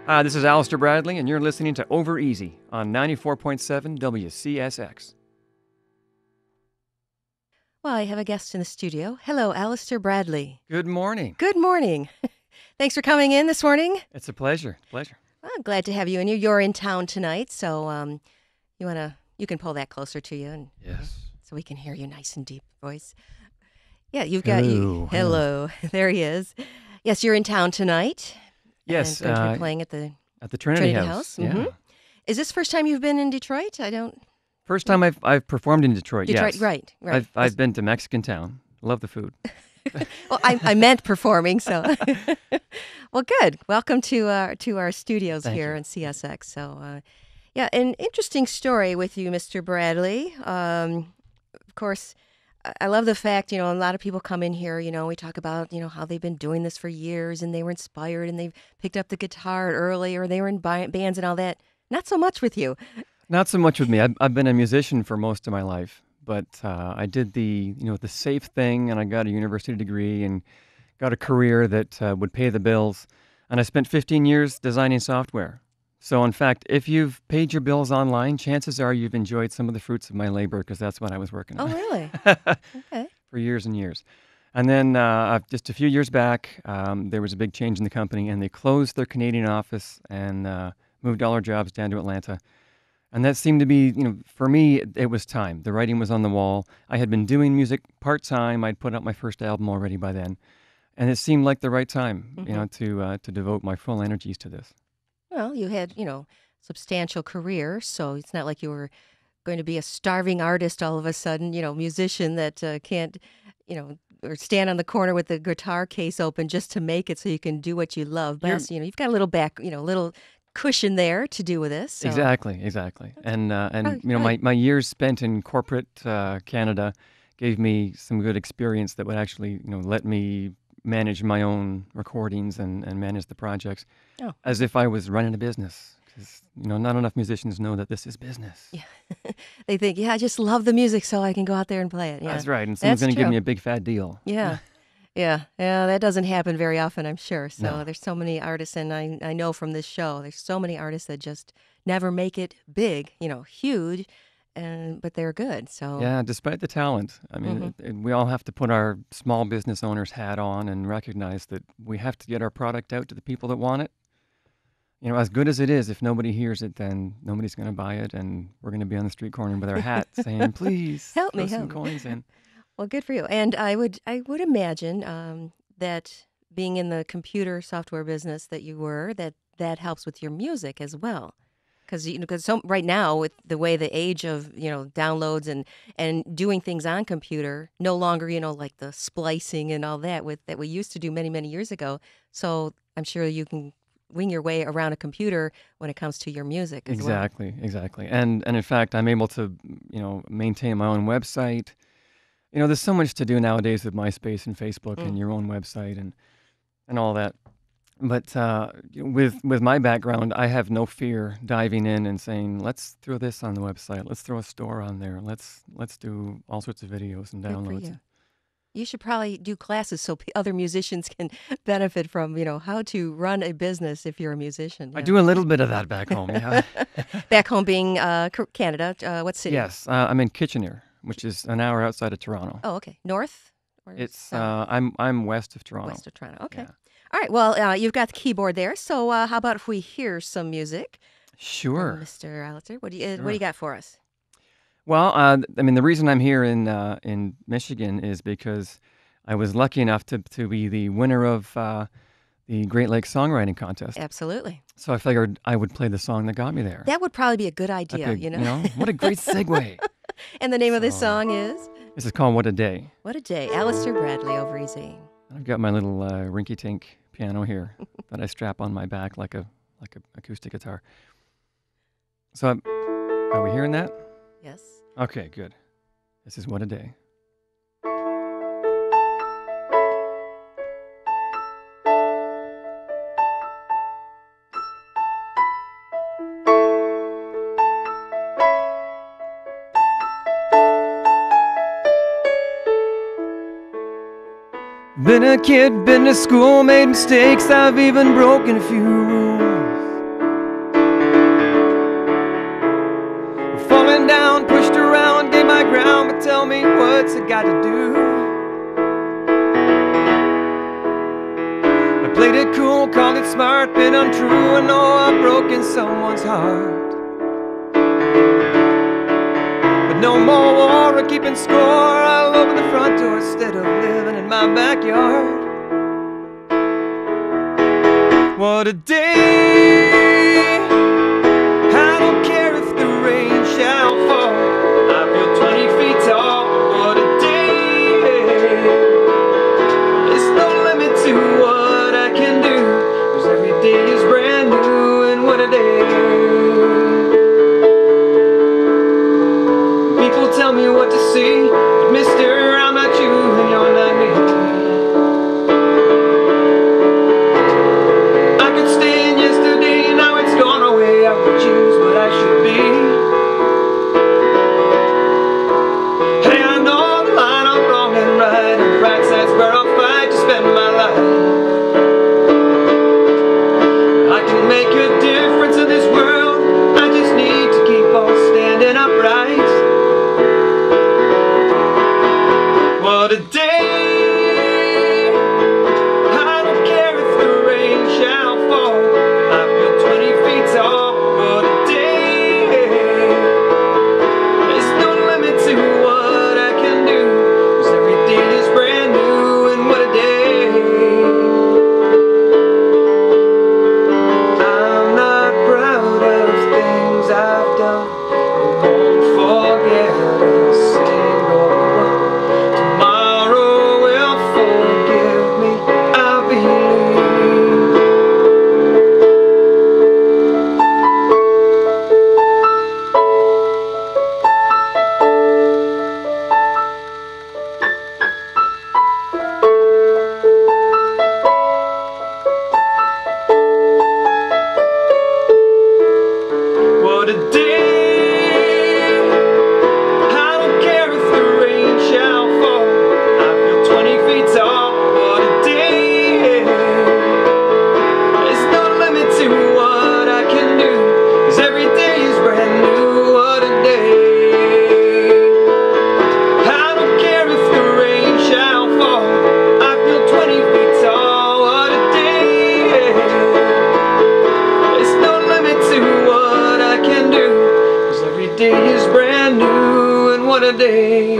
Hi, this is Alistair Bradley, and you're listening to Over Easy on 94.7 WCSX. Well, I have a guest in the studio. Hello, Alistair Bradley. Good morning. Good morning. Thanks for coming in this morning. It's a pleasure. Pleasure. Well, I'm glad to have you in here. You're in town tonight, so you can pull that closer to you, and Yes. so we can hear your nice and deep voice. Yeah, you've got you. Hello. Hello, there he is. Yes, you're in town tonight. Yes. and going to be playing at the At the Trinity Trinity House. House. Yeah. Mhm. Is this the first time you've been in Detroit? First time I've performed in Detroit. Detroit, Yes. right. I've been to Mexican Town. Love the food. Well, I meant performing, so. Well, good. Welcome to our studios Thank here you. in CSX. So, yeah, an interesting story with you, Mr. Bradley. Of course, I love the fact, a lot of people come in here, we talk about, how they've been doing this for years and they were inspired and they've picked up the guitar early or they were in bands and all that. Not so much with you. Not so much with me. I've been a musician for most of my life, but I did the safe thing, and I got a university degree and got a career that would pay the bills. And I spent 15 years designing software. So, in fact, if you've paid your bills online, chances are you've enjoyed some of the fruits of my labor, because that's what I was working Oh, on really? Okay. for years and years. And then just a few years back, there was a big change in the company, and they closed their Canadian office and moved all our jobs down to Atlanta. And that seemed to be, for me, it was time. The writing was on the wall. I had been doing music part-time. I'd put out my first album already by then. And it seemed like the right time, to devote my full energies to this. Well, you had, substantial career, so it's not like you were going to be a starving artist all of a sudden, musician that can't, or stand on the corner with the guitar case open just to make it so you can do what you love best. You've got a little little cushion there to do with this. So. Exactly. And Right. my years spent in corporate Canada gave me some good experience that would actually, let me manage my own recordings and manage the projects Oh. as if I was running a business. Because, not enough musicians know that this is business. Yeah. They think, I just love the music so I can go out there and play it. Yeah. That's right. And someone's That's going to give true. me a big fat deal. Yeah. Yeah, that doesn't happen very often, I'm sure. So No. there's so many artists, and I know from this show, there's so many artists that just never make it big, huge, but they're good. So Yeah, despite the talent. I mean, we all have to put our small business owner's hat on and recognize that we have to get our product out to the people that want it. As good as it is, if nobody hears it, then nobody's going to buy it, and we're going to be on the street corner with our hat saying, please, help throw me, some help me. coins in. Well, good for you. And I would imagine that being in the computer software business that you were, that helps with your music as well. Because right now, with the way the age of downloads and doing things on computer, no longer like the splicing and all that that we used to do many years ago. So I'm sure you can wing your way around a computer when it comes to your music as well. Exactly. And in fact, I'm able to, maintain my own website. There's so much to do nowadays with MySpace and Facebook and your own website and all that. But with my background, I have no fear diving in and saying, let's throw this on the website. Let's throw a store on there. Let's do all sorts of videos and Good for downloads. you. You should probably do classes so other musicians can benefit from, how to run a business if you're a musician. I do a little bit of that back home, yeah. Back home being Canada, what city? Yes, I'm in Kitchener, which is an hour outside of Toronto. Oh, okay. North? Or It's south? I'm west of Toronto. West of Toronto. Okay. Yeah. All right. Well, you've got the keyboard there. So how about if we hear some music? Sure. Mr. Alistair, what do you Sure. got for us? Well, the reason I'm here in Michigan is because I was lucky enough to be the winner of the Great Lakes Songwriting Contest. Absolutely. So I figured I would play the song that got me there. That would probably be a good idea, Okay, what a great segue. And the name of this So- song is? This is called What a Day. What a Day. Alistair Bradley, Over Easy. I've got my little rinky-tink piano here that I strap on my back like a acoustic guitar. So are we hearing that? Yes. Okay, good. This is What a Day. Been a kid, been to school, made mistakes, I've even broken a few rules. Mama, tell me what's it got to do. I played it cool, called it smart, been untrue. I know I've broken someone's heart. But no more war or keeping score. I'll open the front door instead of living in my backyard. What a day! I don't care if the rain shall fall. I feel 20 feet tall. What a day! There's no limit to what I can do, 'cause every day is brand new, and what a day! People tell me what to see, but mister, I'm not you and you're not me. I could stay in yesterday, now it's gone away. I would choose what I should be. Hey, I know the line of wrong and right, and right side's where I'll fight to spend my life. I can make a difference in this world, I just need to keep on standing upright. What a day! I don't care if the rain shall fall. I feel 20 feet tall. What a day! There's no limit to what I can do, 'cause every day is brand new, and what a day! I'm not proud of things I've done, I won't forget a single one. Tomorrow will forgive me, I believe. What a day! I don't care if the rain shall fall. I feel 20 feet tall. What a day! There's no limit to what I can do, 'cause every day is brand new. What a day! I don't care if the rain shall fall. I feel 20 feet tall. What a day! There's no limit to what I can do, 'cause every day is brand new, and what a day!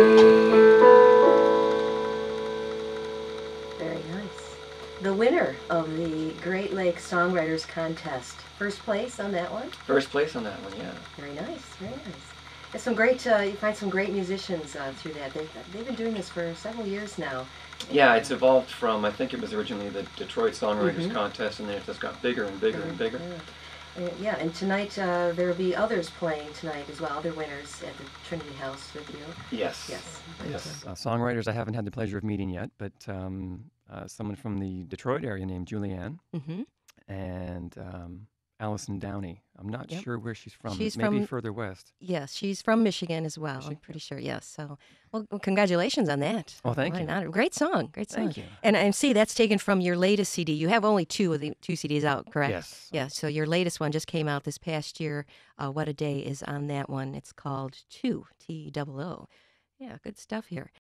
Very nice. The winner of the Great Lakes Songwriters Contest. First place on that one. First place on that one, yeah. Very nice, very nice. There's some great, you find some great musicians through that. They've been doing this for several years now. Yeah, it's evolved from, I think it was originally the Detroit Songwriters Mhm. Contest, and then it just got bigger and bigger and bigger. Yeah, and tonight there will be others playing tonight as well, other winners at the Trinity House with you. Yes. Yes. Yes. Songwriters I haven't had the pleasure of meeting yet, but someone from the Detroit area named Julianne Mm-hmm. and Allison Downey. I'm not Yep. sure where she's from. She's Maybe from- further west. Yes, she's from Michigan as well. I'm Michigan? pretty sure. Yes. So, well, congratulations on that. Well, thank What you. an honor. Great song. Great song. Thank you. And see, that's taken from your latest CD. You have only two of the two CDs out, correct? Yes. Yeah. So your latest one just came out this past year. What a Day is on that one. It's called Two, T-O-O. Yeah, good stuff here.